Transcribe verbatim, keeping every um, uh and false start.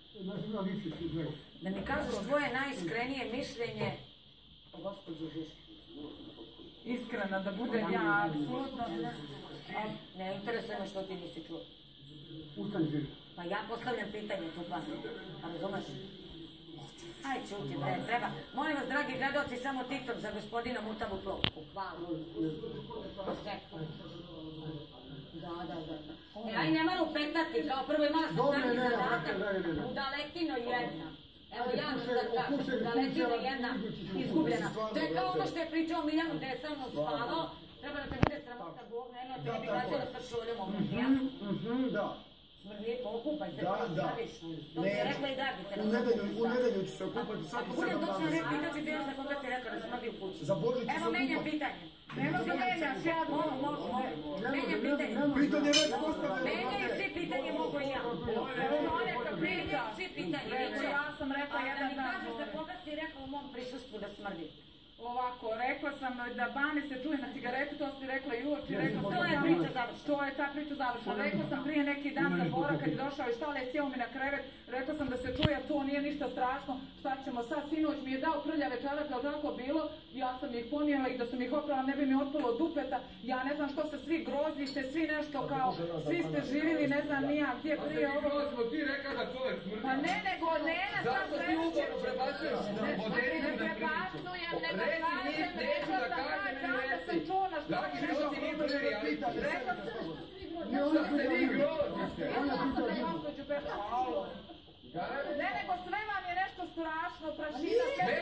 Da mi kažeš tvoje najiskrenije mišljenje o gospođi Žižki. Iskreno, da budem ja, apsolutno. Ne interesuje me što ti nisi čuo. Ustani Žižki. Pa ja postavljam pitanje tu pa. Pa razumeš? Aj čuti, bre, treba. Molim vas, dragi gledalci, samo TikTok za gospodina Mutavu Plovku. Hvala. Da, da, da. E, aj nema lupetati, kao prvo imala sam taki zadatak. Udalekino jedna. Evo ja vam sad kažem, udalekino jedna izgubljena. To je kao ono što je pričao Miljanu da je samo spavao. Treba da te bude sramota Bog, ne, te ne bi gađala sa šoljom ovdje, jasno? Da. Smrdi, okupaj se, to staviš. To ti je rekla i Dragica. U nedelju ću se okupati svaki sedam dana. Budem točno rekla, pitaću bio za koga ti rekla da smrdi u kući. Za Božić ću se Evo, okupati. menjam pitanje. Nema se menjaš, ja Mogu, mogu, mogu. Menjam pitanje. Pitanje već postavljeno. Menjaju svi pitanje, mogu i ja. Menjaju svi pitanje. Ja sam rekla jedan dan. Da mi kažeš za koga si rekla u mom prisustvu da smrdi. Ovako, rekla sam da Bani se čuje na cigaretu, to si rekla i uoči, rekla sam... To je priča završena. To je ta priča završena. Rekla sam prije neki dan sa Bora kad je došao iz štale, sjeo mi na krevet, rekla sam da se čuje, to nije ništa strašno, šta ćemo sad, sinoć mi je dao prljave čarape, ali tako bilo, ja sam ih ponijela i da sam ih oprala, ne bi mi otpalo od dupeta, ja ne znam što se svi grozite, svi nešto kao, svi ste živjeli, ne znam nija gdje prije ovo... A se mi ti rekao da čovjek smrdi? Pa ne, nego Nena sad zašto ti uporno prebacuješ na moderinu na priču? Reci, neću da kažem ili reci. Dragi ljudi, mi prvi, ali rekla sam šta se vi grozite? Ne, nego sve vam je nešto strašno, prašina, sve